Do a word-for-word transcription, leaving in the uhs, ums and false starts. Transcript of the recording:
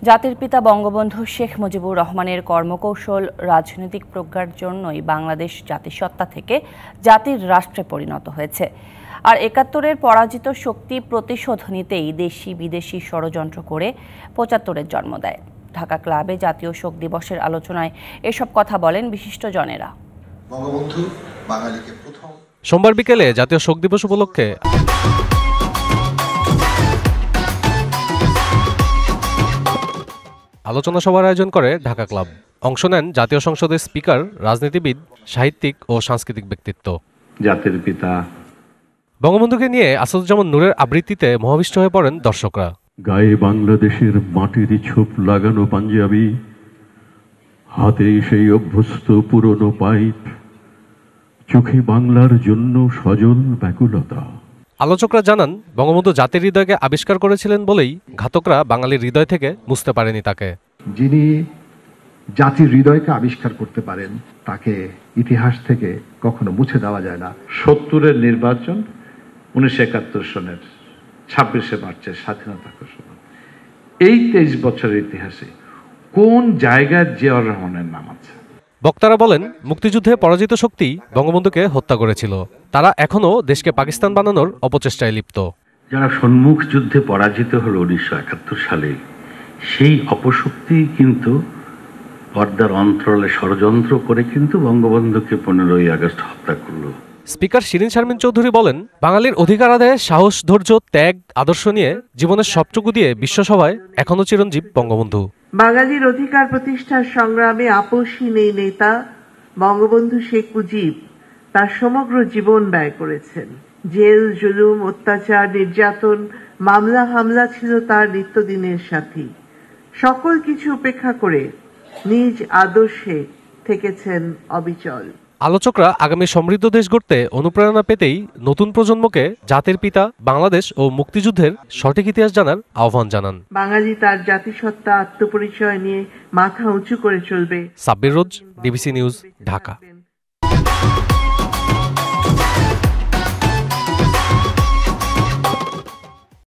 জাতির পিতা বঙ্গবন্ধু শেখ মুজিবুর রহমানের কর্মকৌশল রাজনৈতিক প্রজ্ঞার জন্যই বাংলাদেশ জাতিসত্তা থেকে জাতির রাষ্ট্রে পরিণত হয়েছে। আর একাত্তরের পরাজিত শক্তি প্রতিশোধ নিতেই দেশি বিদেশি ষড়যন্ত্র করে পঁচাত্তরের জন্ম দেয়। ঢাকা ক্লাবে জাতীয় শোক দিবসের আলোচনায় এসব কথা বলেন বিশিষ্টজনেরা। বঙ্গবন্ধু বাঙালিকে প্রথম সোমবার বিকেলে জাতীয় শোক দিবস উপলক্ষে আলোচনা সভার আয়োজন করে ঢাকা ক্লাব। অংশ নেন জাতীয় সংসদের স্পিকার, রাজনীতিবিদ, সাহিত্যিক ও সাংস্কৃতিক ব্যক্তিত্ব। জাতির পিতা বঙ্গবন্ধুকে নিয়ে আসাদুজ্জামান নূরের আবৃত্তিতে মোহাবিষ্ট হয়ে পড়েন দর্শকরা। গায়ে বাংলাদেশের মাটির ছোপ লাগানো পাঞ্জাবি, হাতে সেই অভ্যস্ত পুরনো পাইপ, চোখে বাংলার জন্য সজল ব্যাকুলতা। আলোচকরা জানান, বঙ্গবন্ধু জাতির হৃদয়কে আবিষ্কার করেছিলেন বলেই ঘাতকরা বাঙালির হৃদয় থেকে মুছতে পারেনি তাকে। যিনি জাতির হৃদয়কে আবিষ্কার করতে পারেন তাকে ইতিহাস থেকে কখনো মুছে দেওয়া যায় না। সত্তরের নির্বাচন, উনিশশো একাত্তর সনের ছাব্বিশে মার্চের স্বাধীনতা ঘোষণা, এই তেইশ বছরের ইতিহাসে কোন জায়গায় জিয়াউর রহমানের নাম আছে? বক্তারা বলেন, মুক্তিযুদ্ধে পরাজিত শক্তি বঙ্গবন্ধুকে হত্যা করেছিল। তারা এখনও দেশকে পাকিস্তান বানানোর অপচেষ্টায় লিপ্ত। যারা সম্মুখ যুদ্ধে পরাজিত হলো উনিশশো একাত্তর সালে, সেই অপশক্তি কিন্তু পর্দার অন্তরালে ষড়যন্ত্র করে কিন্তু বঙ্গবন্ধুকে পনেরোই আগস্ট হত্যা করলো। স্পিকার শিরিন শারমিন চৌধুরী বলেন, বাঙালির অধিকার আদায়ে সাহস, ধৈর্য, ত্যাগ, আদর্শ নিয়ে জীবনের সবটুকু দিয়ে বিশ্বসভায় এখনও চিরঞ্জীব বঙ্গবন্ধু। বাঙালির অধিকার প্রতিষ্ঠার সংগ্রামে আপোষহীন এই নেতা বঙ্গবন্ধু শেখ মুজিব তার সমগ্র জীবন ব্যয় করেছেন। জেল, জুলুম, অত্যাচার, নির্যাতন, মামলা হামলা ছিল তার নিত্যদিনের সাথী। সকল কিছু উপেক্ষা করে নিজ আদর্শে থেকেছেন অবিচল। আলোচকরা আগামী সমৃদ্ধ দেশ গড়তে অনুপ্রেরণা পেতেই নতুন প্রজন্মকে জাতির পিতা, বাংলাদেশ ও মুক্তিযুদ্ধের সঠিক ইতিহাস জানার আহ্বান জানান। বাঙালি তার জাতিসত্তা, আত্মপরিচয় নিয়ে মাথা উঁচু করে চলবে। Sabbir Roz, DBC news, Dhaka.